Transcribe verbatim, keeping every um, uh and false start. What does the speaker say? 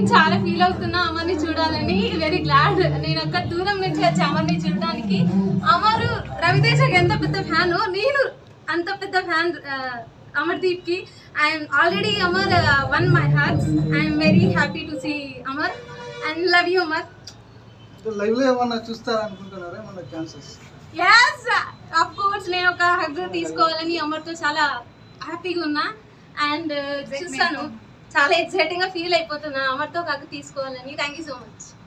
నేను చాలా ఫీల్ అవుతున్నా అమర్ని చూడాలని. వెరీ గ్లాడ్ నేను ఒక్క దూరం నుంచి వచ్చి అమర్ని చూడడానికి. అమర్ రవితేజకి ఎంత పెద్ద ఫ్యాన్, నేను అంత పెద్ద ఫ్యాన్ అమర్దీప్ కి. I'm already Amar won my hearts. I'm very happy to see Amar and love you Amar. Live లో ఏమన్నా చూస్తారా అనుకుంటున్నారా? ఏమన్నా ఛాన్సెస్? yes of course నేను ఒక హగ్ తీసుకోవాలని అమర్తో చాలా హ్యాపీగా ఉన్నా. అండ్ చూస్తాను, చాలా ఎక్సైటింగ్ గా ఫీల్ అయిపోతున్నా అమర్తో ఒక హగ్ తీసుకోవాలని. Thank you so much.